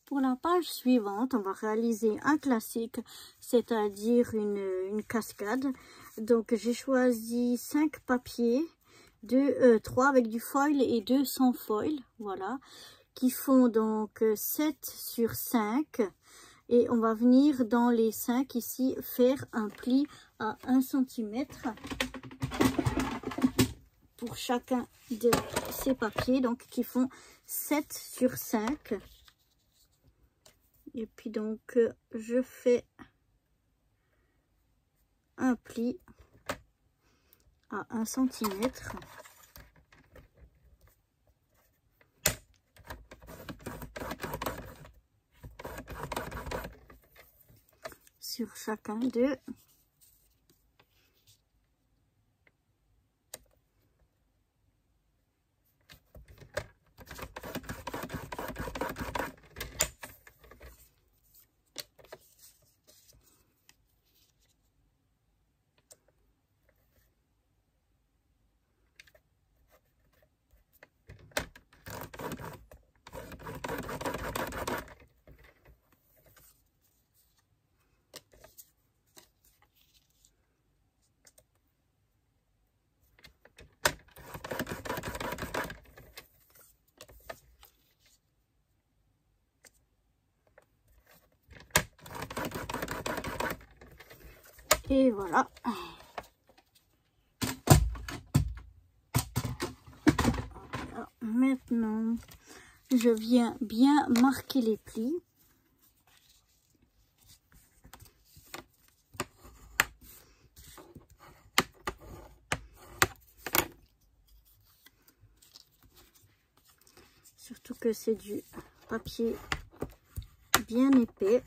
Pour la page suivante, on va réaliser un classique, c'est-à-dire une cascade. Donc j'ai choisi 5 papiers, 3 avec du foil et 2 sans foil, voilà, qui font donc 7 sur 5. Et on va venir dans les 5 ici faire un pli à 1 cm pour chacun de ces papiers, donc qui font 7 sur 5. Et puis donc je fais un pli à 1 cm. Sur chacun d'eux. Et voilà. Alors, maintenant, je viens bien marquer les plis. Surtout que c'est du papier bien épais.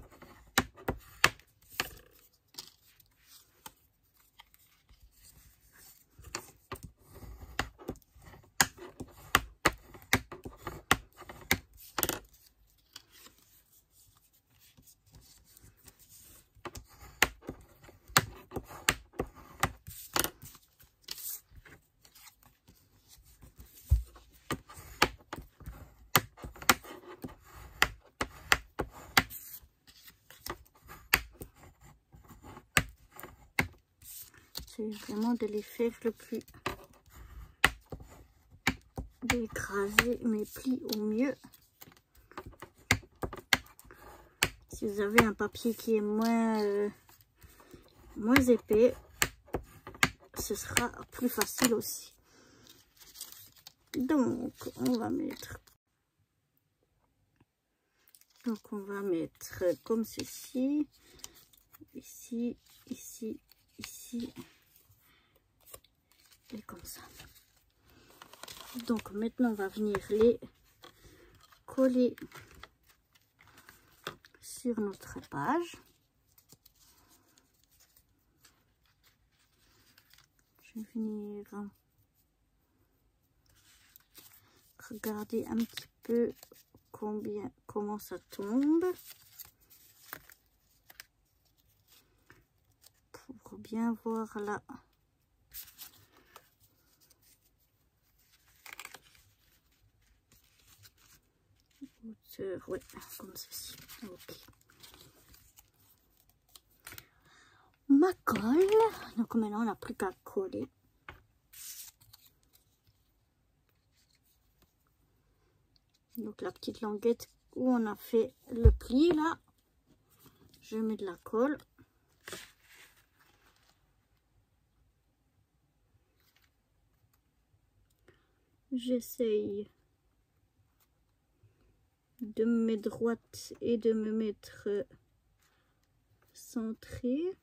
C'est vraiment de les faire le plus, d'écraser mes plis au mieux. Si vous avez un papier qui est moins épais, ce sera plus facile aussi. Donc on va mettre comme ceci, ici, ici, ici. Et comme ça. Donc maintenant on va venir les coller sur notre page. Je vais venir regarder un petit peu comment ça tombe pour bien voir là. Ouais, comme ceci. Ok. Ma colle. Donc maintenant on n'a plus qu'à coller. Donc la petite languette où on a fait le pli là, je mets de la colle. J'essaye de me mettre droite et de me mettre centrée.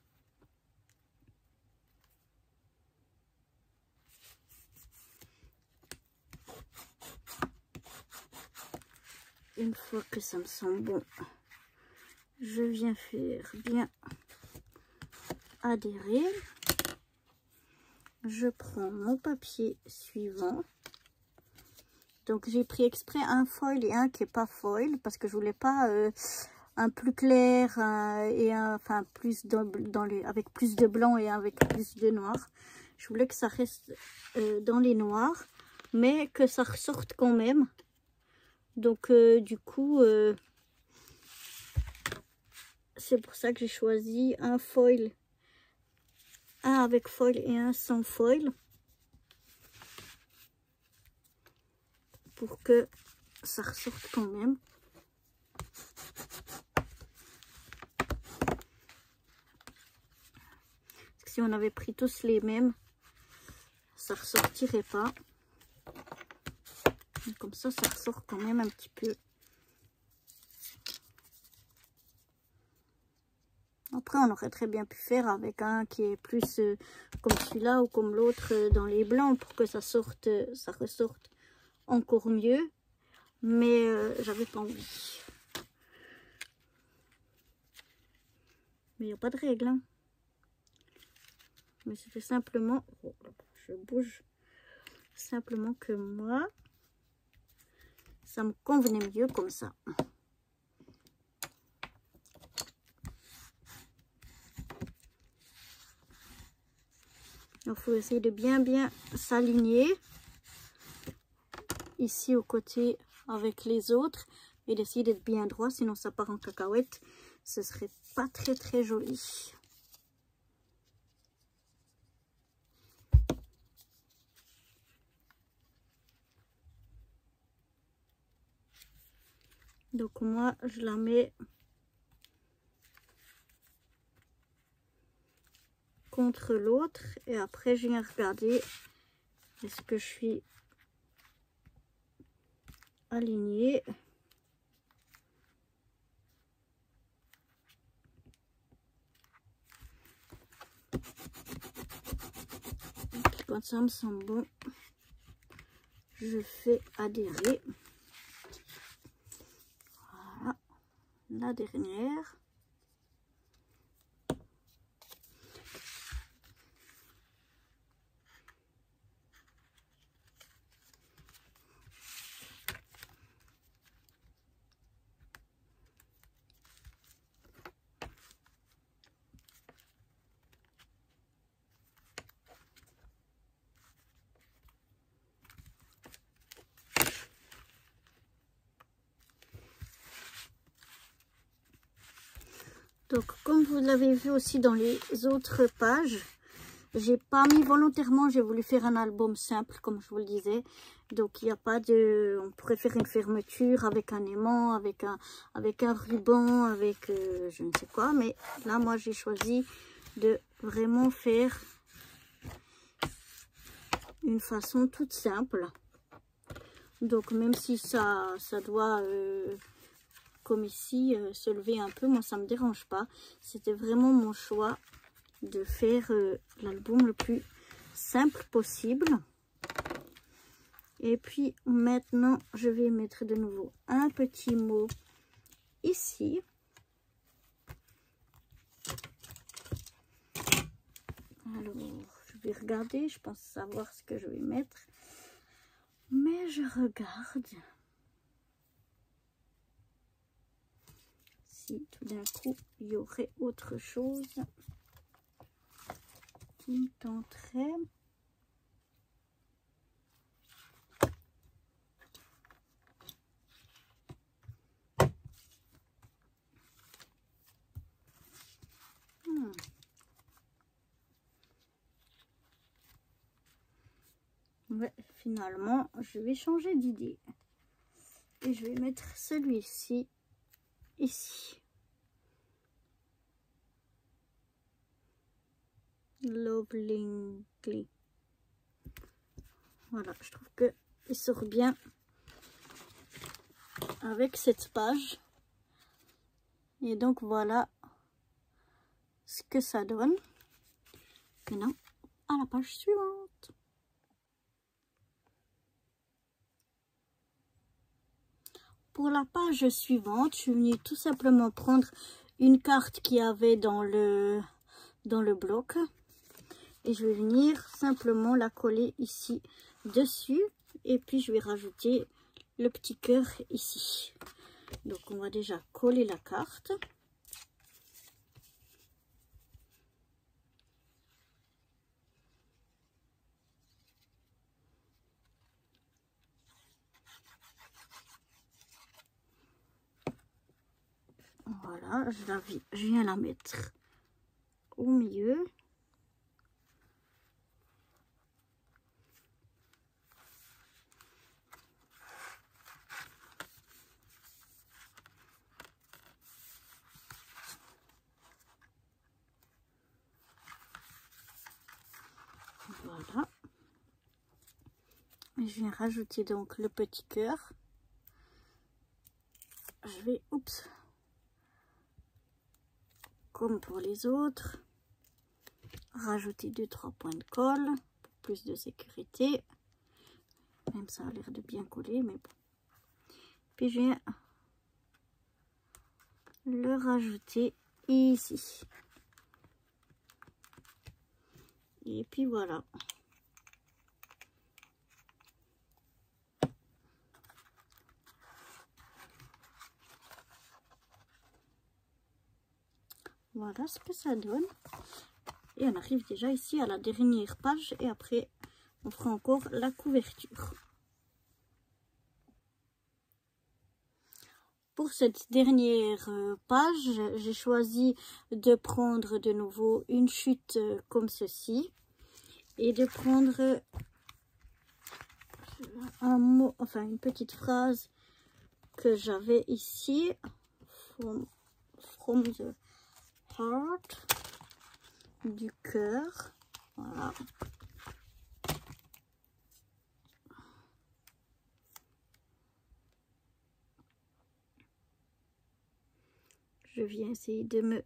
Une fois que ça me semble bon, je viens faire bien adhérer. Je prends mon papier suivant. Donc j'ai pris exprès un foil et un qui est pas foil parce que je voulais pas un plus clair et un plus avec plus de blanc et avec plus de noir. Je voulais que ça reste dans les noirs, mais que ça ressorte quand même Donc du coup, c'est pour ça que j'ai choisi un foil, un avec foil et un sans foil, pour que ça ressorte quand même. Parce que si on avait pris tous les mêmes, ça ressortirait pas. Et comme ça ressort quand même un petit peu. Après, on aurait très bien pu faire avec un qui est plus comme celui-là ou comme l'autre dans les blancs pour que ça sorte, ça ressorte encore mieux. Mais j'avais pas envie. Mais il n'y a pas de règle. Hein. Mais c'était simplement... Oh, je bouge. Simplement que moi, ça me convenait mieux comme ça. Il faut essayer de bien s'aligner ici au côté avec les autres et d'essayer d'être bien droit, sinon ça part en cacahuète. Ce serait pas très joli. Donc moi je la mets contre l'autre et après je viens regarder est-ce que je suis alignée. Quand ça me semble bon, je fais adhérer. Voilà, la dernière. Donc, comme vous l'avez vu aussi dans les autres pages, j'ai pas mis volontairement, j'ai voulu faire un album simple, comme je vous le disais. Donc, il n'y a pas de... On pourrait faire une fermeture avec un aimant, avec un ruban, avec je ne sais quoi. Mais là, moi, j'ai choisi de vraiment faire une façon toute simple. Donc, même si ça doit... comme ici, se lever un peu, moi ça me dérange pas. C'était vraiment mon choix de faire l'album le plus simple possible. Et puis maintenant je vais mettre de nouveau un petit mot ici. Alors je vais regarder, je pense savoir ce que je vais mettre, mais je regarde si tout d'un coup il y aurait autre chose qui me tenterait. Ouais, finalement, je vais changer d'idée. Et je vais mettre celui-ci ici. Lovely. Voilà, je trouve que il sort bien avec cette page. Et donc voilà ce que ça donne. Maintenant, à la page suivante. Pour la page suivante, je suis venue tout simplement prendre une carte qu'il y avait dans le bloc. Et je vais venir simplement la coller ici dessus. Et puis je vais rajouter le petit cœur ici. Donc on va déjà coller la carte. Voilà, je viens la mettre au milieu. Voilà. Et je viens rajouter donc le petit cœur. Je vais, oups, comme pour les autres, rajouter 2-3 points de colle pour plus de sécurité. Même ça a l'air de bien coller, mais bon. Puis je viens le rajouter ici. Et puis voilà. Voilà ce que ça donne. Et on arrive déjà ici à la dernière page. Et après, on fera encore la couverture. Pour cette dernière page, j'ai choisi de prendre de nouveau une chute comme ceci. Et de prendre un mot, enfin une petite phrase que j'avais ici. From the heart, du cœur, voilà. Je viens essayer de me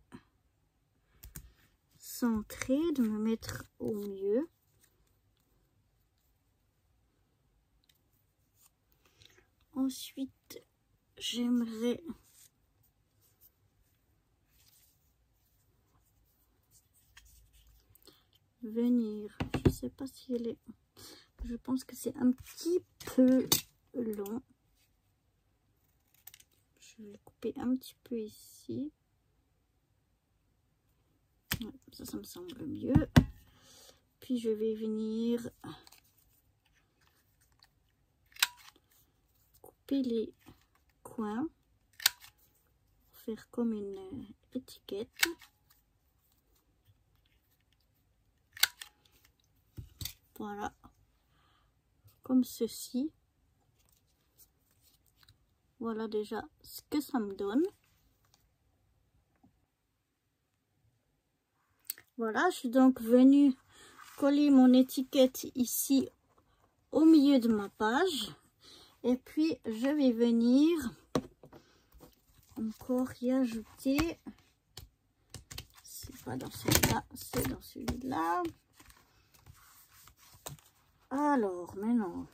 centrer, de me mettre au mieux. Ensuite, j'aimerais venir, je sais pas si elle est, je pense que c'est un petit peu long. Je vais couper un petit peu ici. Ouais, ça me semble mieux. Puis je vais venir couper les coins, faire comme une étiquette. Voilà, comme ceci. Voilà déjà ce que ça me donne. Voilà, je suis donc venue coller mon étiquette ici au milieu de ma page. Et puis, je vais venir encore y ajouter. C'est pas dans celui-là, c'est dans celui-là. Alors, maintenant.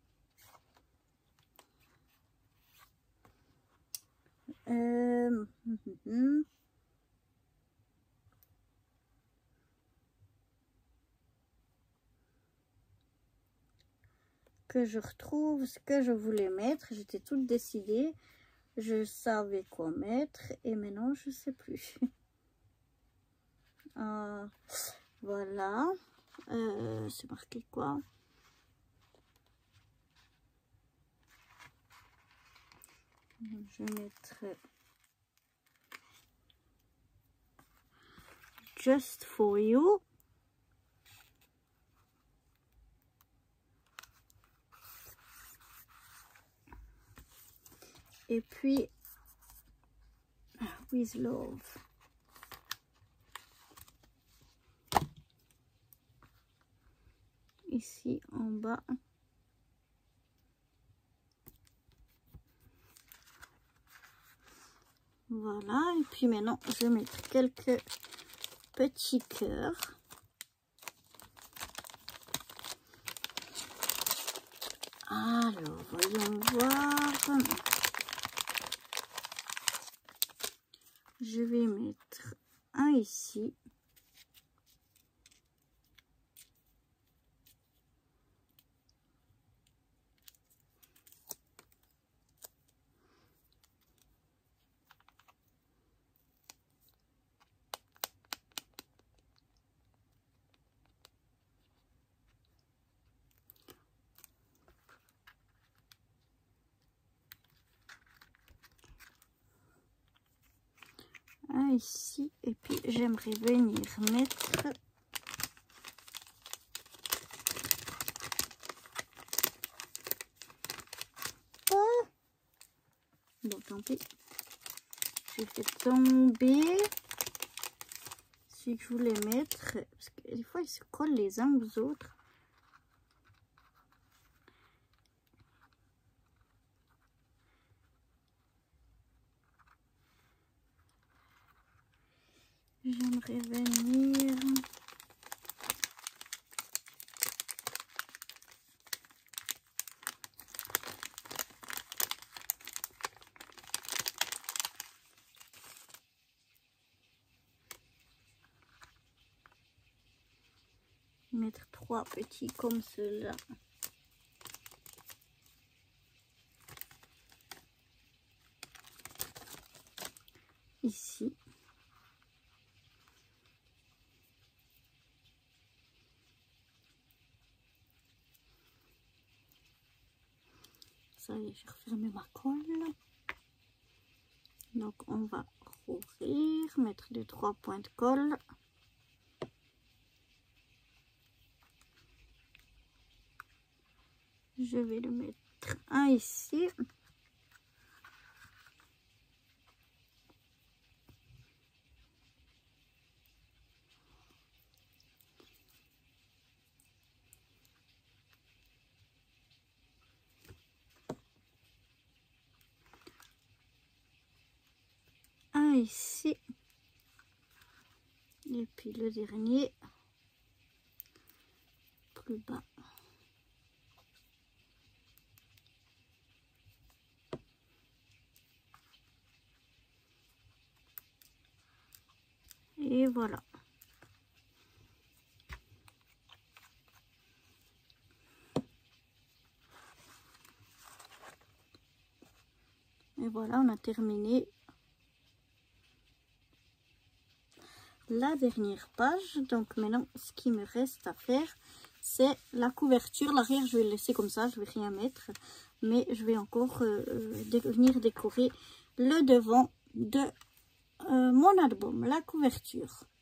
Que je retrouve ce que je voulais mettre. J'étais toute décidée. Je savais quoi mettre. Et maintenant, je sais plus. Voilà. C'est marqué quoi? Je mettrai Just for you. Et puis with love. Ici en bas. Voilà, et puis maintenant je vais mettre quelques petits cœurs. Alors, voyons voir. Je vais mettre un ici. un ici. Et puis j'aimerais venir mettre bon, tant pis. J'ai fait tomber celui que je voulais mettre. Parce que des fois, ils se collent les uns aux autres. J'aimerais venir... mettre 3 petits comme cela. Ici. Ça y est, j'ai refermé ma colle. Donc on va rouvrir, mettre les 3 points de colle. Je vais le mettre un ici. Un ici. Et puis le dernier plus bas. Et voilà. Et voilà, on a terminé la dernière page. Donc maintenant, ce qui me reste à faire, c'est la couverture. L'arrière, je vais le laisser comme ça, je vais rien mettre. Mais je vais encore venir décorer le devant de mon album, la couverture.